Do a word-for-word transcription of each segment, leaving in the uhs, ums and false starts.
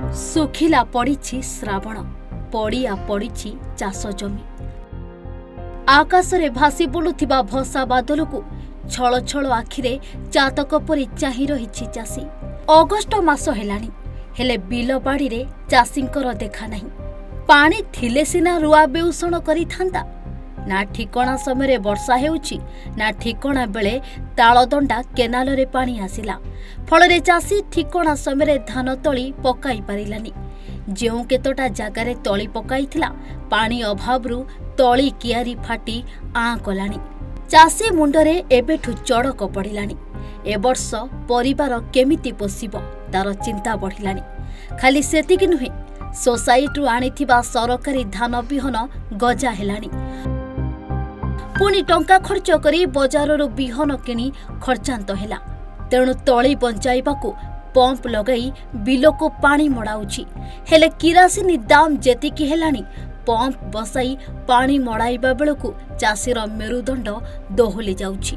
सुखिला पड़ी श्रावण पड़िया पड़ी चाष जमी आकाश रे भासी बुलुथिबा भसा बादल को छल छल आखिरे चातक परि चाहि रहिछि चासी। अगस्ट मास हेलानी हेले बिल बाड़ी रे चासींकर देखा नहीं। पानी थिले सिना रुआ बेउषण करिथांता ना ठिकणा समय वर्षा हेउछि ना ठिकणा बेले तालदंडा केनाल रे पानी आसिला। फल चाषी ठिकणा समय धान तली पकाई पारिलानी। जेउ केतोटा जगार तली पकाइथिला पानी अभावरु तली कियारी फाटी आँ कलानी। चाषी मुंडरे एबेठु चड़क पड़िलानी। ए वर्ष परिवार केमिति पोषिब तार चिंता बढ़िलानी। खाली सेतिकी नुहे सोसाइटी आनिथिबा सरकारी धान बिहन गजा हेलानी। पुणी टंका खर्च करी बजाररु बिहन किणी खर्चांत हेला। तेणु तली बंचाइबाकू पंप लगाई बिलको पानी मड़ाउछि। हेले किरासिनी दाम जेतिकी हेलानी पंप बसाई पानी मड़ाइबा बेलकू चाषीर मेरुदंड दोहली जाउछि।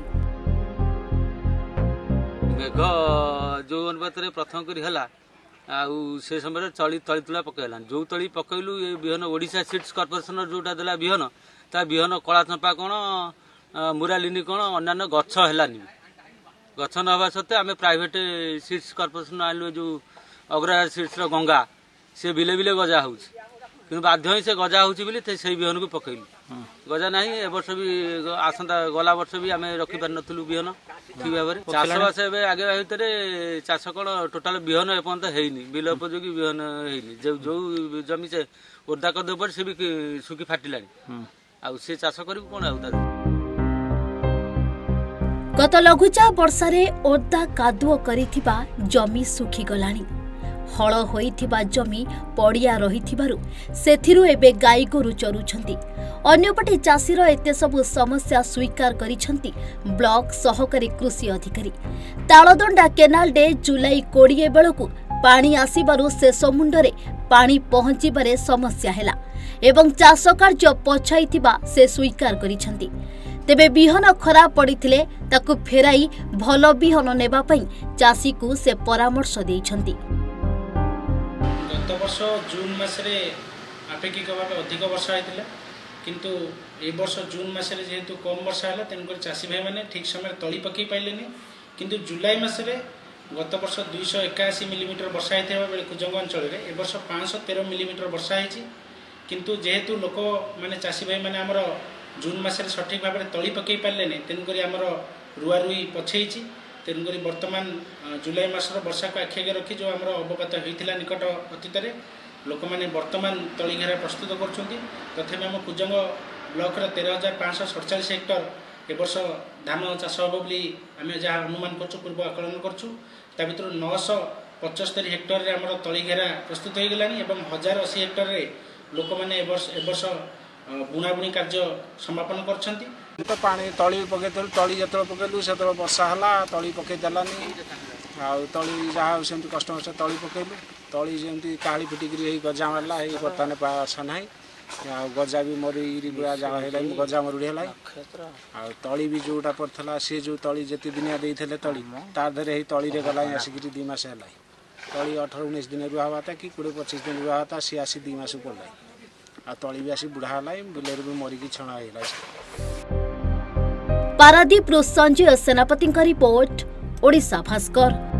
मेघ जो अनुपात प्रथम करी हला आउ से समय तली तली तुला पकेला जो तली पकैलु ए बिहन ओडिशा सीड्स कॉर्पोरेशन जोटा देला बिहन ता बिहन कला चंपा कोन मुरालिनी कोन अन्य गछ हेलानी। गछ न हवा सत्ते आमे प्राइवेट सीड्स कॉर्पोरेशन आलु जो अग्रहार सीड्स रो गंगा से बिले बिले गजा होउछि किंतु बाध्य ही से गजा होउछि बिले ते सेही बिहन को पकैलु। गजा नाही ए वर्ष भी आसंता गला वर्ष भी आमे रखि पार नथलु बिहन ठीक भाबरे। चाष बास एबे आगे भितरे चाष कोन टोटल बिहन एपंत हेइनी बिल उपयोगी बिहन हेइनी। जो जो जमी से ओरदा कर दे पर से भी सुखी फाटिलानी आ से चाष करी कोन आउता। गत लघुचाप वर्षारे ओरदा कादुओ करिथिबा जमी सुखी गलानी। हल होइथिबा जमी पड़िया रहिथिबारु सेथिरु एबे गाई गोरु चरुछंती। अन्यपटे चाषीर एते सबु समस्या स्वीकार करिछंती ब्लॉक सहकारी कृषि अधिकारी। तालदंडा केनाल डे जुलाई कोड़े बेलकू पानी आसिबारु शेष मुंडरे पानी पहुंचीबारे समस्या हेला एवं चाष कार्य पछाइथिबा से स्वीकार करिछंती। तेबे बिहन खराब पड़िथिले ताकु फेराई भल बिहन नेबा पई चाषी को से परामर्श देइछंती। गत वर्ष जून मासरे अपेक्षित भाव अधिक वर्षा होता किंतु ए वर्ष जून मासरे जेहेतु कम वर्षा है तेणुक चाषी भाई मैंने ठीक समय तली पकई पाइले किंतु जुलाई मासरे गत वर्ष दुईश एकाशी मिलीमीटर वर्षा होता बेले कुजंग अंचल में ए वर्ष पाँच तेरह मिलीमीटर वर्षा होती किंतु जेहेतु लोक मैंने चाषी भाई मैंने आमर जून मासरे सठिक भाव में तली पकई पारे तेणुक आमर रुआ रुई पछई तेणुक बर्तमान जुलाई मासर वर्षा को आखि आगे रखी जो आम अवगत होता निकट अतीत लोक मैंने बर्तमान तली घेरा प्रस्तुत कर तथापि आम कुजंग ब्लॉक तेरह हजार पाँच सड़चाश हेक्टर ए वर्ष धान चाष हम बोली आम जहाँ अनुमान कर पूर्व आकलन कर नौश पचस्तरी हेक्टर में आम तली घेरा प्रस्तुत हो गलानी हजार अशी हेक्टर में लोक मैंने ए वर्ष बुणाबुणी कार्य समापन कर तो पानी तली पकई तली जो पकईलु से वर्षा है तली पकई देलानी आउ तली जहाँ सेमती कष्ट मष्ट तली पकईलु तली जमी काली फिटिकी गजा मारला बर्तमान आशा ना आ गजा भी मरी बुआ जा गजा मरुड़ी है आ तली भी जोटा पड़ता सी जो तली जिते दिनिया देते तली तार धरे तली गला आसिक दी मस है तली अठर उन्नीस दिन रुआ हुआ था कि कोड़े पचीस दिन रुआ था सी आसी दी मस पड़ा आ तली भी आसी बुढ़ा है बिलर भी मरिकी छणा है। पारादीप संजय सेनापति रिपोर्ट ओडिशा भास्कर।